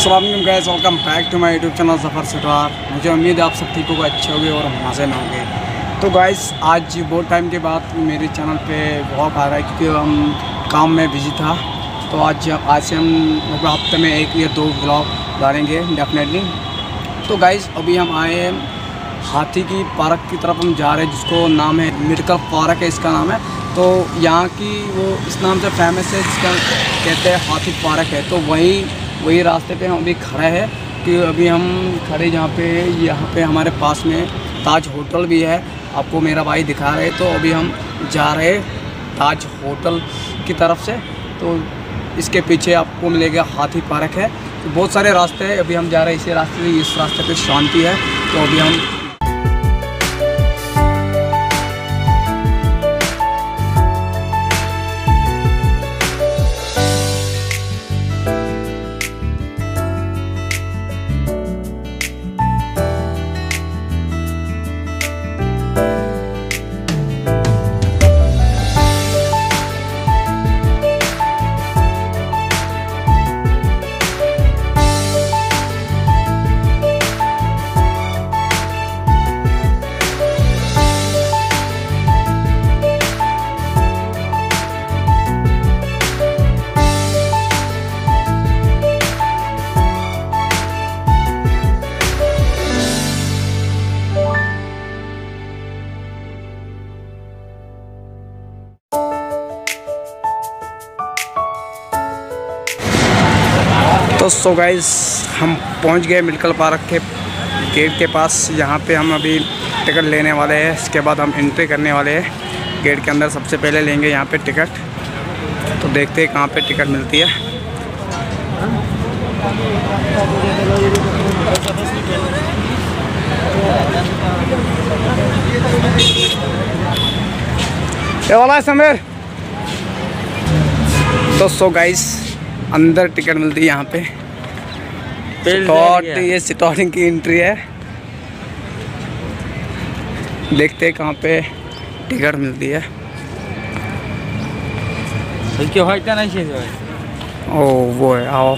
अस्सलाम वालेकुम guys, welcome back to my YouTube channel Safar Sitar. मुझे उम्मीद है आप सब ठीक होगा, अच्छे होंगे और मज़े में होंगे। तो गाइस आज बहुत टाइम के बाद मेरे चैनल पे व्लॉग आ रहा है क्योंकि हम काम में बिजी था। तो आज से हम लगभग हफ्ते में एक या दो व्लॉग डालेंगे डेफिनेटली। तो गाइस अभी हम आए हाथी की पार्क की तरफ हम जा रहे हैं, जिसको नाम है मेडिकल पार्क है इसका नाम है। तो यहाँ की वो इस नाम से फेमस है, जिसका कहते हैं हाथी पार्क है। तो वही रास्ते पे हम अभी खड़े हैं कि अभी हम खड़े यहाँ पे हमारे पास में ताज होटल भी है, आपको मेरा भाई दिखा रहे। तो अभी हम जा रहे ताज होटल की तरफ से। तो इसके पीछे आपको मिलेगा हाथी पार्क है। तो बहुत सारे रास्ते हैं, अभी हम जा रहे हैं इसी रास्ते से। इस रास्ते पे शांति है, तो अभी हम तो सो गाइस हम पहुंच गए मेडिकल पार्क के गेट के पास। यहाँ पे हम अभी टिकट लेने वाले हैं, इसके बाद हम एंट्री करने वाले हैं गेट के अंदर। सबसे पहले लेंगे यहाँ पे टिकट। तो देखते हैं कहाँ पे टिकट मिलती है। ये वाला है समीर। तो सो गाइस अंदर टिकट मिलती है यहाँ पे। ये स्टार्टिंग की एंट्री है। देखते हैं कहाँ पे टिकट मिलती है। ओ वो है, आओ।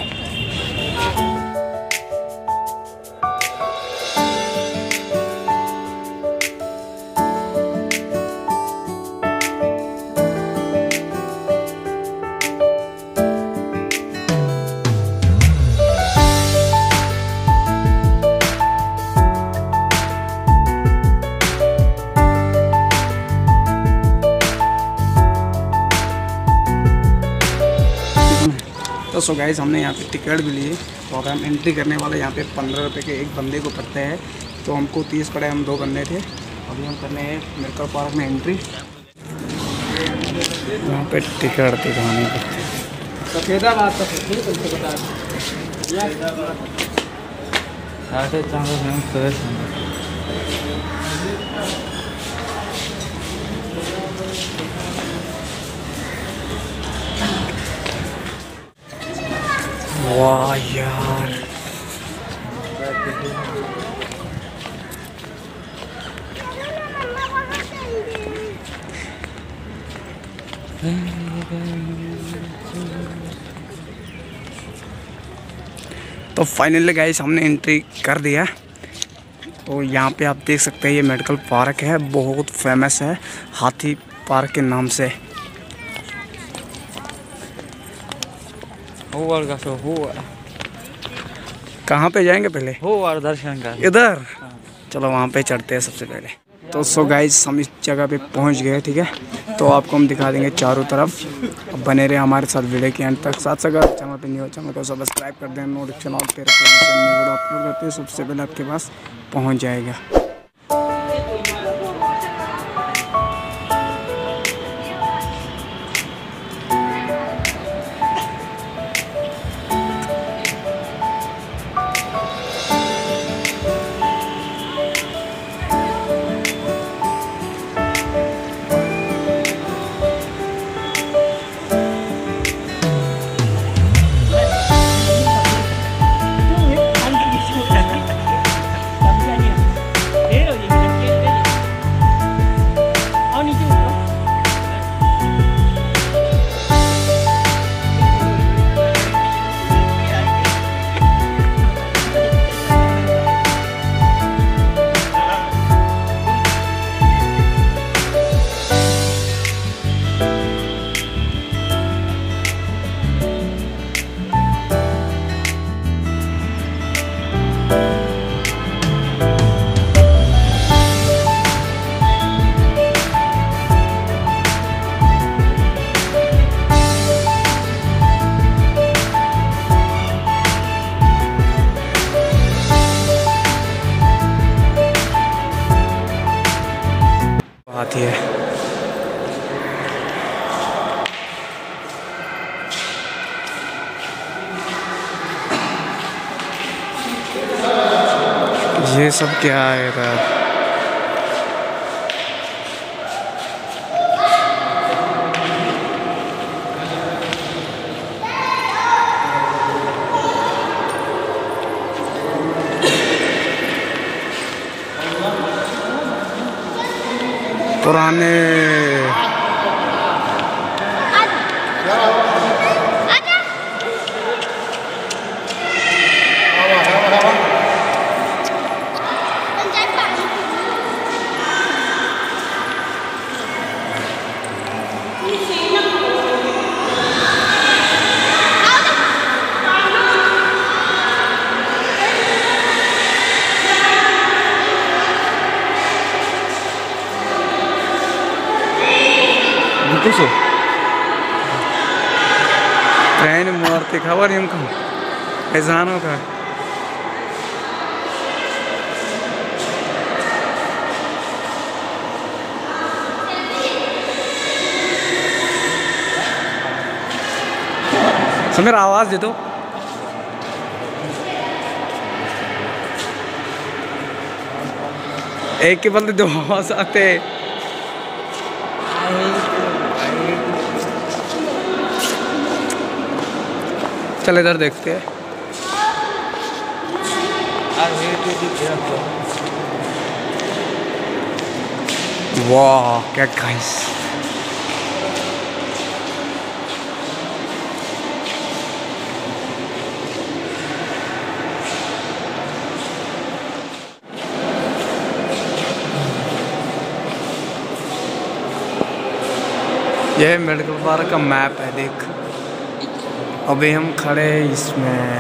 तो सो गाइस हमने यहाँ पे टिकट भी लिए और हम एंट्री करने वाले। यहाँ पे 15 रुपये के एक बंदे को पड़ते हैं। तो हमको 30 पड़े, हम 2 बंदे थे। अभी हम करने हैं मेडिकल पार्क में एंट्री। यहाँ पे टिकट दिखाने पड़ते हैं। वाह यार, तो फाइनली गाइस हमने एंट्री कर दिया। तो यहाँ पे आप देख सकते हैं ये मेडिकल पार्क है, बहुत फेमस है हाथी पार्क के नाम से। कहाँ पे जाएंगे पहले? दर्शन कर इधर। चलो वहाँ पे चढ़ते हैं सबसे पहले। तो सो गाइस हम इस जगह पे पहुँच गए, ठीक है। तो आपको हम दिखा देंगे चारों तरफ। अब बने रहे हमारे साथ वीडियो के एंड तक। साथ अगर चैनल पे न्यू हो, चैनल को सब्सक्राइब कर दें, नोटिफिकेशन ऑल पे रखें, वीडियो अपलोड करते हैं सबसे पहले आपके पास पहुँच जाएगा। ये सब क्या है इधर? पुराने ट्रेन मूर्ति खबर यम ऐजानों का समीर आवाज दे दो। एक के बदले दो आवाज आते। चल इधर देखते हैं। वाह क्या गाइस, यह मेडिकल पार्क का मैप है देख। अभी हम खड़े इसमें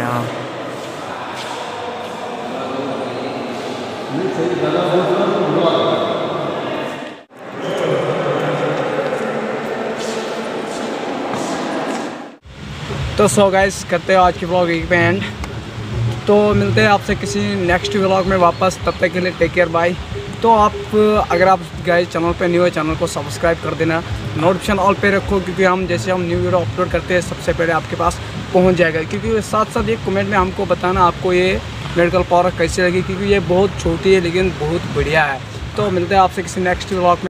तो सो गाइस करते हो आज की व्लॉग यहीं पे एंड। तो मिलते हैं आपसे किसी नेक्स्ट व्लॉग में वापस, तब तक के लिए टेक केयर बाय। तो आप अगर आप गाइस चैनल पे न्यू है, चैनल को सब्सक्राइब कर देना, नोटिफिकेशन ऑल पे रखो, क्योंकि हम जैसे हम न्यू वीडियो अपलोड करते हैं सबसे पहले आपके पास पहुंच जाएगा। क्योंकि साथ साथ एक कमेंट में हमको बताना आपको ये मेडिकल पार्क कैसी लगी, क्योंकि ये बहुत छोटी है लेकिन बहुत बढ़िया है। तो मिलते हैं आपसे किसी नेक्स्ट व्लॉग में।